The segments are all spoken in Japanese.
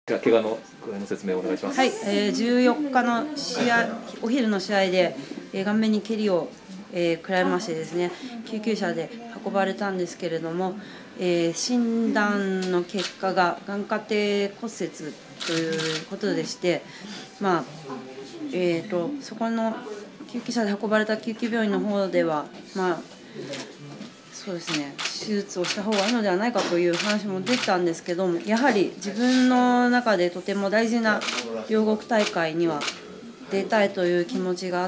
じゃあ怪我の説明をお願いします。 はい、14日の試合、お昼の試合で、顔面に蹴りを、食らいましてですね、救急車で運ばれたんですけれども、診断の結果が眼下底骨折ということでして、そこの救急車で運ばれた救急病院の方では、そうですね、手術をした方がいいのではないかという話も出たんですけども、やはり自分の中でとても大事な両国大会には出たいという気持ちがあって、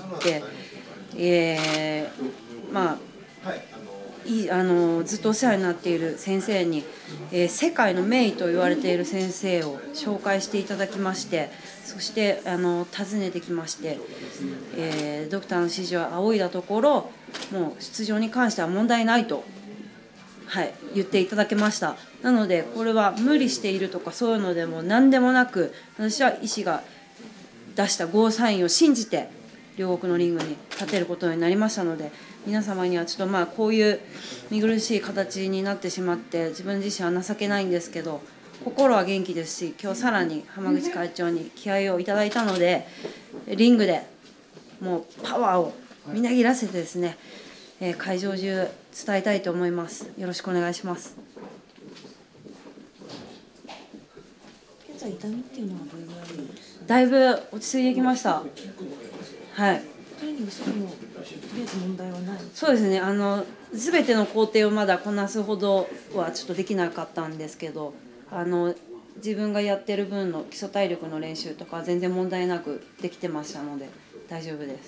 ずっとお世話になっている先生に、世界の名医と言われている先生を紹介していただきまして、そして訪ねてきまして、ドクターの指示を仰いだところ、もう出場に関しては問題ないと、言っていただけました。なのでこれは無理しているとかそういうのでも何でもなく、私は医師が出したゴーサインを信じて両国のリングに立てることになりましたので、皆様にはちょっとこういう見苦しい形になってしまって自分自身は情けないんですけど、心は元気ですし、今日さらに浜口会長に気合をいただいたので、リングでもうパワーをみなぎらせてですね、会場中伝えたいと思います。よろしくお願いします。 現在痛みっていうのはどれぐらいですか？ だいぶ落ち着いてきました。はい。 トレーニングしてもとりあえず問題はない。 そうですね。全ての工程をまだこなすほどはちょっとできなかったんですけど、自分がやってる分の基礎体力の練習とか全然問題なくできてましたので大丈夫です。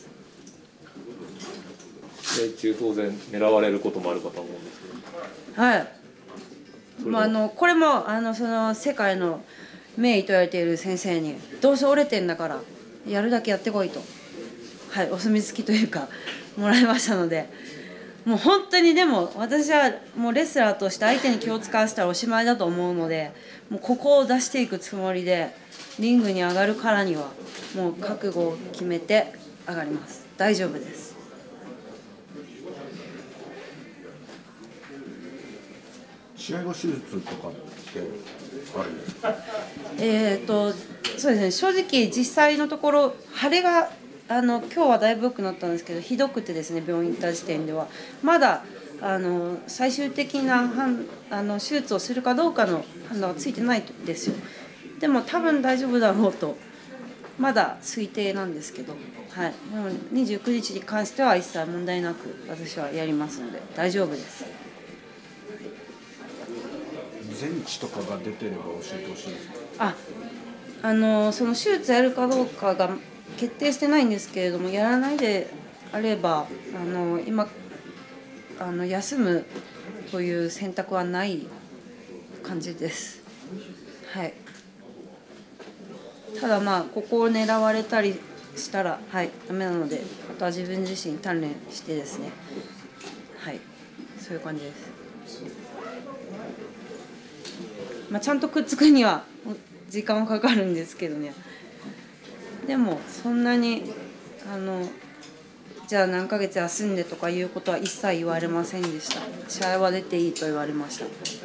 試合中当然狙われることもあるかと思うんですけど。 はい。これもその世界の名医と言われている先生にどうせ折れてんだからやるだけやってこいと、お墨付きというかもらいましたので、もう本当にでも私はもうレスラーとして相手に気を使わせたらおしまいだと思うので、もうここを出していくつもりでリングに上がるからにはもう覚悟を決めて上がります。大丈夫です。 試合後手術とかってあるんですか？ そうですね、正直実際のところ腫れが今日はだいぶ良くなったんですけど、ひどくてですね、病院行った時点ではまだ最終的な手術をするかどうかの判断はついてないんですよ。でも多分大丈夫だろうと、まだ推定なんですけど、でも29日に関しては一切問題なく私はやりますので大丈夫です。 全治とかが出てれば教えてほしいです。 その手術やるかどうかが決定してないんですけれども、やらないであれば今休むという選択はない感じです。ただここを狙われたりしたらダメなので、あとは自分自身鍛錬してですね、そういう感じです。ちゃんとくっつくには時間はかかるんですけどね。でもそんなにじゃあ何ヶ月休んでとかいうことは一切言われませんでした。試合は出ていいと言われました。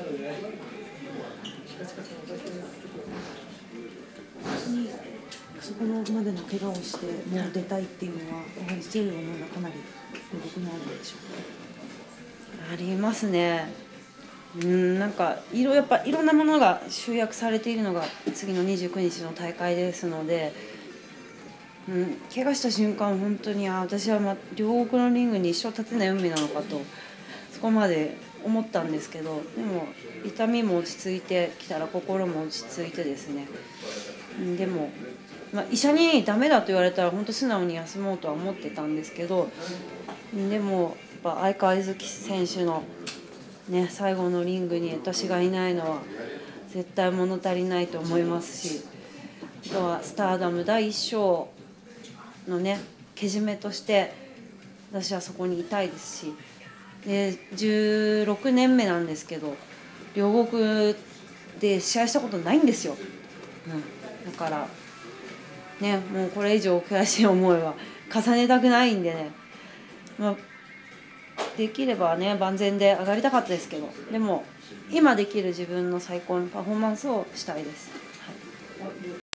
そこまでの怪我をしてもう出たいっていうのはやはり強い思いがかなり孤独にあるんでしょうか？ ありますね。やっぱいろんなものが集約されているのが次の29日の大会ですので、怪我した瞬間本当に私は両国のリングに一生立てない運命なのかとそこまで思ったんですけど、でも痛みも落ち着いてきたら心も落ち着いてですね、でも、医者にダメだと言われたら本当素直に休もうとは思ってたんですけど、でもやっぱ相川柚希選手の最後のリングに私がいないのは絶対物足りないと思いますし、あとはスターダム第一章のけじめとして私はそこにいたいですし、で16年目なんですけど両国で試合したことないんですよ。だからもうこれ以上悔しい思いは重ねたくないんでね、できれば万全で上がりたかったですけど、でも今できる自分の最高のパフォーマンスをしたいです。